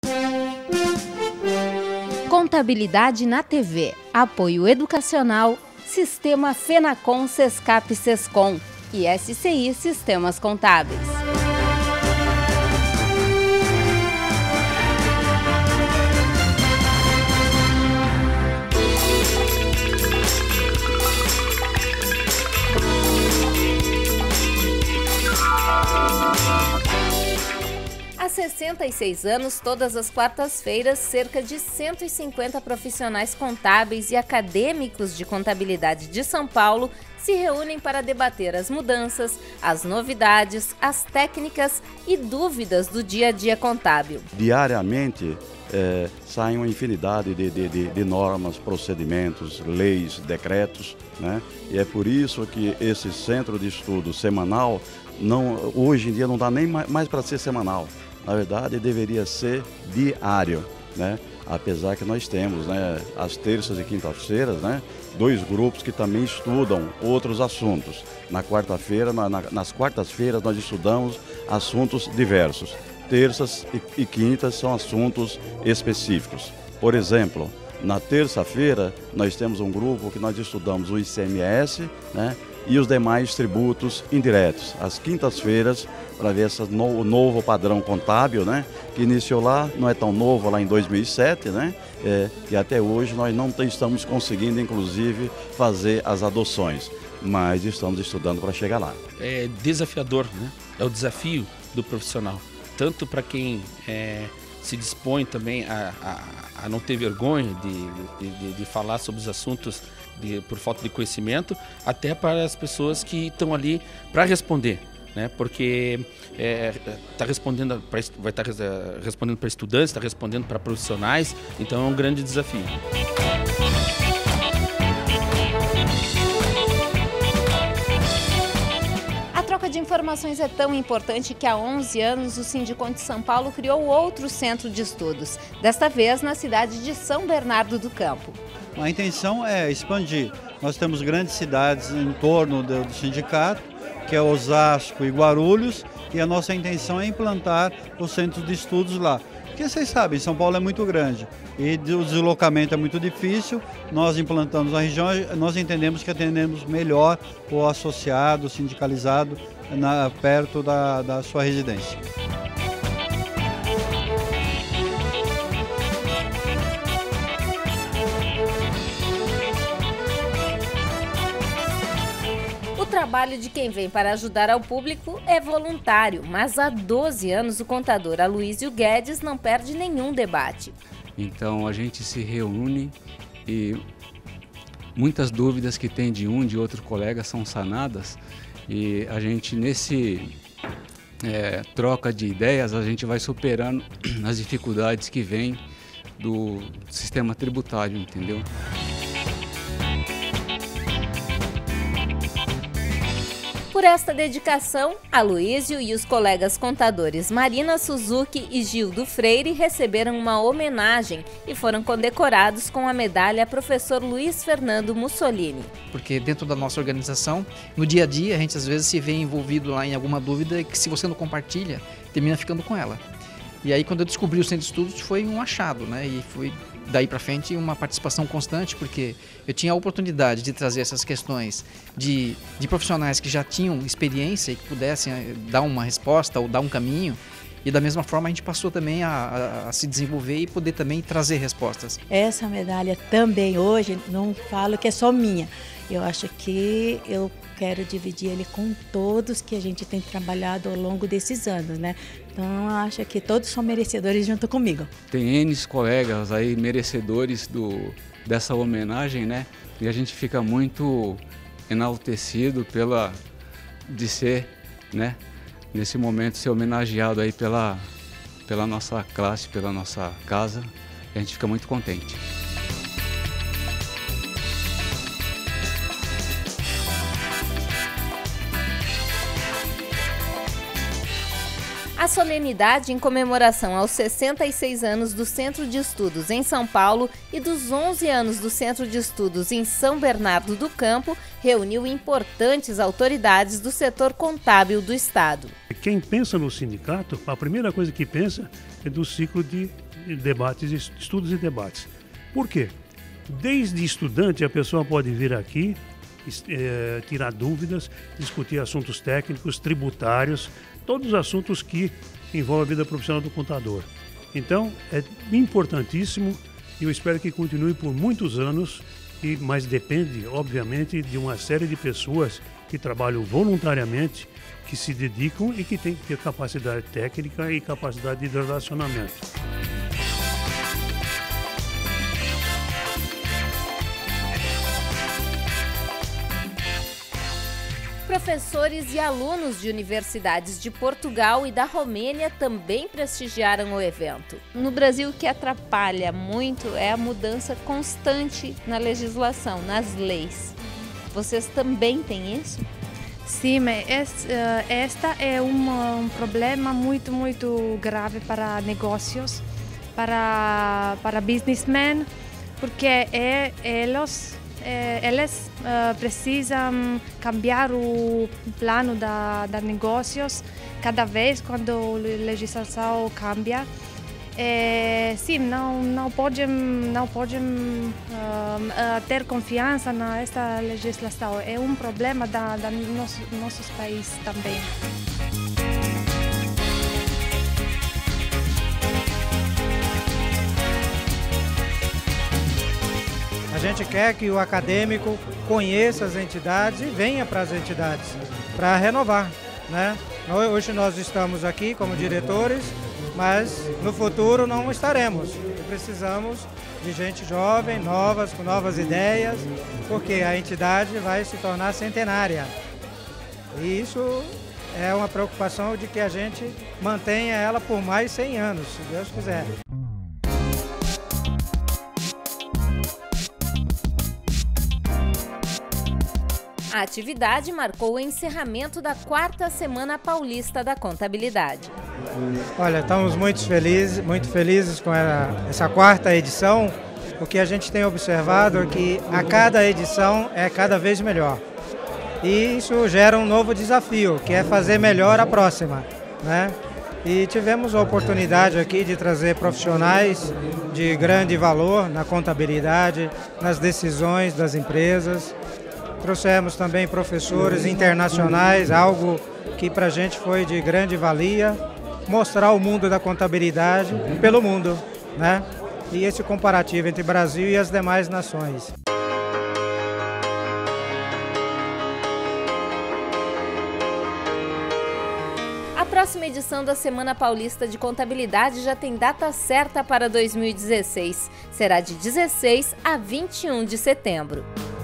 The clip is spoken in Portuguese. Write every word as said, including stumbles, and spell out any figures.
Contabilidade na T V, apoio educacional, Sistema Fenacom Sescap Sescom e S C I Sistemas Contábeis. Há sessenta e seis anos, todas as quartas-feiras, cerca de cento e cinquenta profissionais contábeis e acadêmicos de contabilidade de São Paulo se reúnem para debater as mudanças, as novidades, as técnicas e dúvidas do dia a dia contábil. Diariamente é, saem uma infinidade de, de, de, de normas, procedimentos, leis, decretos, né? E é por isso que esse centro de estudo semanal, não, hoje em dia não dá nem mais, mais para ser semanal. Na verdade, deveria ser diário, né? Apesar que nós temos, né, as terças e quintas-feiras, né, dois grupos que também estudam outros assuntos. Na quarta-feira, na, nas quartas-feiras, nós estudamos assuntos diversos. Terças e, e quintas são assuntos específicos. Por exemplo, na terça-feira, nós temos um grupo que nós estudamos o I C M S, né, e os demais tributos indiretos. As quintas-feiras, para ver esse no, novo padrão contábil, né, que iniciou lá, não é tão novo, lá em dois mil e sete, né, é, e até hoje nós não estamos conseguindo, inclusive, fazer as adoções, mas estamos estudando para chegar lá. É desafiador, né? É o desafio do profissional, tanto para quem é, se dispõe também a, a, a não ter vergonha de, de, de falar sobre os assuntos de, por falta de conhecimento, até para as pessoas que estão ali para responder, né? Porque é, tá respondendo pra, vai estar tá respondendo para estudantes, está respondendo para profissionais, então é um grande desafio. A troca de informações é tão importante que há onze anos o Sindicom de São Paulo criou outro centro de estudos, desta vez na cidade de São Bernardo do Campo. A intenção é expandir. Nós temos grandes cidades em torno do, do sindicato, que é Osasco e Guarulhos, e a nossa intenção é implantar os centros de estudos lá. Porque vocês sabem, São Paulo é muito grande e o deslocamento é muito difícil. Nós implantamos na região, nós entendemos que atendemos melhor o associado, o sindicalizado, na, perto da, da sua residência. O trabalho de quem vem para ajudar ao público é voluntário, mas há doze anos o contador Aloísio Guedes não perde nenhum debate. Então a gente se reúne e muitas dúvidas que tem de um, de outro colega são sanadas, e a gente nesse é, troca de ideias a gente vai superando as dificuldades que vêm do sistema tributário, entendeu? Por esta dedicação, Aloísio e os colegas contadores Marina Suzuki e Gildo Freire receberam uma homenagem e foram condecorados com a medalha Professor Luiz Fernando Mussolini. Porque dentro da nossa organização, no dia a dia, a gente às vezes se vê envolvido lá em alguma dúvida que, se você não compartilha, termina ficando com ela. E aí, quando eu descobri o Centro de Estudos, foi um achado, né? E foi daí para frente uma participação constante, porque eu tinha a oportunidade de trazer essas questões de, de profissionais que já tinham experiência e que pudessem dar uma resposta ou dar um caminho. E da mesma forma a gente passou também a, a, a se desenvolver e poder também trazer respostas. Essa medalha também hoje, não falo que é só minha. Eu acho que eu quero dividir ele com todos que a gente tem trabalhado ao longo desses anos, né? Então eu acho que todos são merecedores junto comigo. Tem N colegas aí merecedores do, dessa homenagem, né? E a gente fica muito enaltecido pela, de ser, né? Nesse momento ser homenageado aí pela, pela nossa classe, pela nossa casa, e a gente fica muito contente. A solenidade em comemoração aos sessenta e seis anos do Centro de Estudos em São Paulo e dos onze anos do Centro de Estudos em São Bernardo do Campo reuniu importantes autoridades do setor contábil do Estado. Quem pensa no sindicato, a primeira coisa que pensa é do ciclo de debates, estudos e debates. Por quê? Desde estudante a pessoa pode vir aqui, é, tirar dúvidas, discutir assuntos técnicos, tributários, todos os assuntos que envolvem a vida profissional do contador. Então, é importantíssimo e eu espero que continue por muitos anos, e, mas depende, obviamente, de uma série de pessoas que trabalham voluntariamente, que se dedicam e que têm que ter capacidade técnica e capacidade de relacionamento. Professores e alunos de universidades de Portugal e da Romênia também prestigiaram o evento. No Brasil, o que atrapalha muito é a mudança constante na legislação, nas leis. Vocês também têm isso? Sim, mas esta é um, um problema muito, muito grave para negócios, para, para businessmen, porque é, eles, é, eles uh, precisam cambiar o plano da, da negócios cada vez quando a legislação cambia. É, sim, não, não podem, não podem uh, uh, ter confiança nesta legislação. É um problema da, da nosso, nossos países também. A gente quer que o acadêmico conheça as entidades e venha para as entidades para renovar, né? Hoje nós estamos aqui como diretores, mas no futuro não estaremos. Precisamos de gente jovem, novas, com novas ideias, porque a entidade vai se tornar centenária. E isso é uma preocupação de que a gente mantenha ela por mais cem anos, se Deus quiser. A atividade marcou o encerramento da quarta Semana Paulista da Contabilidade. Olha, estamos muito felizes, muito felizes com a, essa quarta edição. O que a gente tem observado é que a cada edição é cada vez melhor. E isso gera um novo desafio, que é fazer melhor a próxima, né? E tivemos a oportunidade aqui de trazer profissionais de grande valor na contabilidade, nas decisões das empresas. Trouxemos também professores internacionais, algo que para a gente foi de grande valia, mostrar o mundo da contabilidade pelo mundo, né? E esse comparativo entre Brasil e as demais nações. A próxima edição da Semana Paulista de Contabilidade já tem data certa para dois mil e dezesseis. Será de dezesseis a vinte e um de setembro.